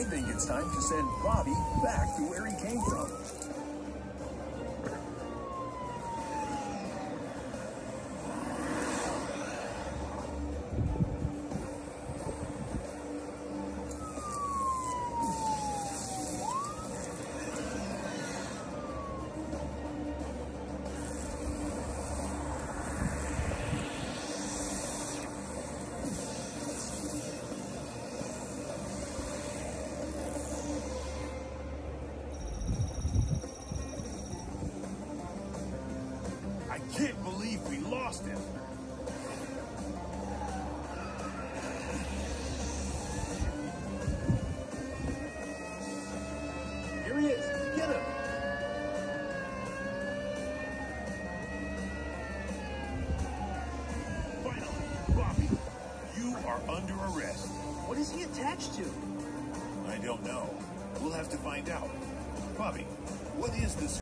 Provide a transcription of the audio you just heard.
I think it's time to send Bobby back to where he came from. I can't believe we lost him. Here he is. Get him. Finally, Bobby, you are under arrest. What is he attached to? I don't know. We'll have to find out. Bobby, what is this?